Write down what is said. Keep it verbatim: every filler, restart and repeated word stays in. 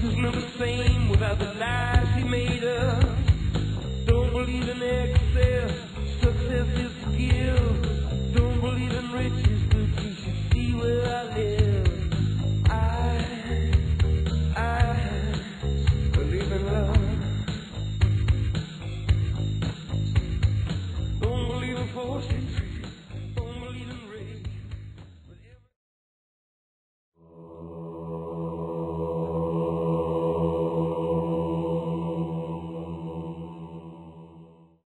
is not the same without the lies he made up.